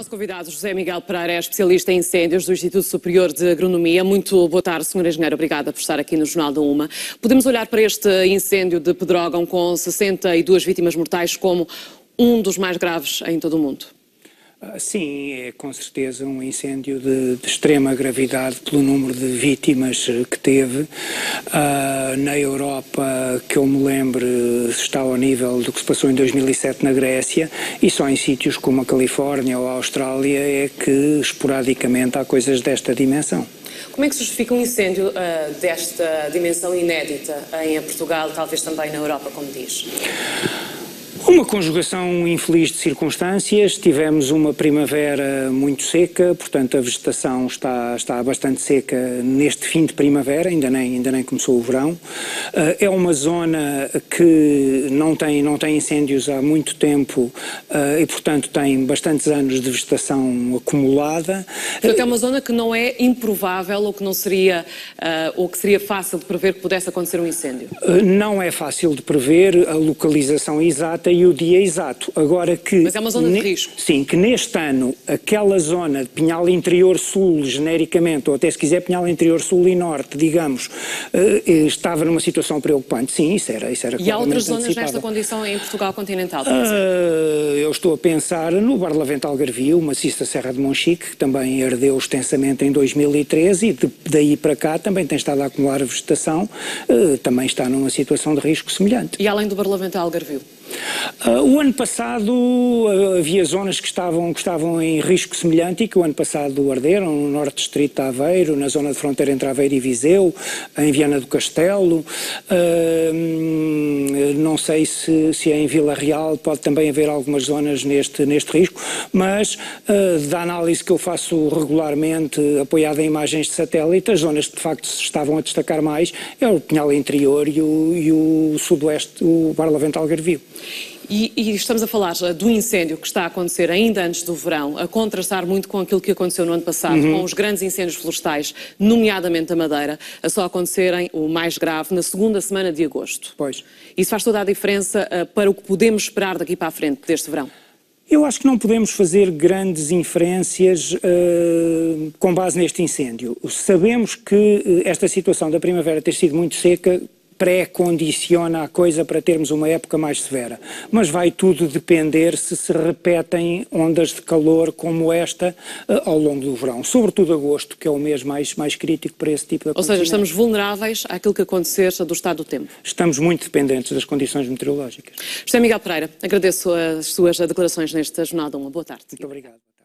nosso convidado, José Miguel Pereira, é especialista em incêndios do Instituto Superior de Agronomia. Muito boa tarde, Sr. Engenheiro. Obrigada por estar aqui no Jornal da Uma. Podemos olhar para este incêndio de Pedrógão com 62 vítimas mortais como um dos mais graves em todo o mundo? Sim, é com certeza um incêndio de extrema gravidade pelo número de vítimas que teve. Na Europa, que eu me lembre, está ao nível do que se passou em 2007 na Grécia, e só em sítios como a Califórnia ou a Austrália é que esporadicamente há coisas desta dimensão. Como é que se justifica um incêndio desta dimensão inédita em Portugal, talvez também na Europa, como diz? Uma conjugação infeliz de circunstâncias. Tivemos uma primavera muito seca, portanto a vegetação está bastante seca neste fim de primavera, ainda nem começou o verão. É uma zona que não tem incêndios há muito tempo e portanto tem bastantes anos de vegetação acumulada. Portanto, é uma zona que não é improvável ou que não seria, ou que seria fácil de prever que pudesse acontecer um incêndio? Não é fácil de prever a localização exata e o dia exato. Agora que... Mas é uma zona de risco. Sim, que neste ano aquela zona de Pinhal Interior Sul, genericamente, ou até se quiser Pinhal Interior Sul e Norte, digamos, estava numa situação preocupante. Sim, isso era E há outras zonas nesta condição em Portugal continental? Eu estou a pensar no Barlavento Algarvio, o maciço da Serra de Monchique, que também ardeu extensamente em 2013 e daí para cá também tem estado a acumular vegetação, também está numa situação de risco semelhante. E além do Barlavento Algarvio? O ano passado havia zonas que estavam em risco semelhante e que o ano passado arderam, no norte distrito de Aveiro, na zona de fronteira entre Aveiro e Viseu, em Viana do Castelo, não sei se em Vila Real pode também haver algumas zonas neste risco, mas da análise que eu faço regularmente, apoiada em imagens de satélite, as zonas que de facto se estavam a destacar mais é o Pinhal Interior e o sudoeste, o Barlavento Algarvio. E estamos a falar do incêndio que está a acontecer ainda antes do verão, a contrastar muito com aquilo que aconteceu no ano passado, com os grandes incêndios florestais, nomeadamente a Madeira, a só acontecerem, o mais grave, na segunda semana de agosto. Pois. Isso faz toda a diferença para o que podemos esperar daqui para a frente deste verão? Eu acho que não podemos fazer grandes inferências com base neste incêndio. Sabemos que esta situação da primavera ter sido muito seca pré-condiciona a coisa para termos uma época mais severa. Mas vai tudo depender se repetem ondas de calor como esta ao longo do verão. Sobretudo agosto, que é o mês mais crítico para esse tipo de acontecimento. Ou seja, estamos vulneráveis àquilo que acontecer do estado do tempo. Estamos muito dependentes das condições meteorológicas. José Miguel Pereira, agradeço as suas declarações neste Jornal da Uma. Boa tarde. Muito obrigado.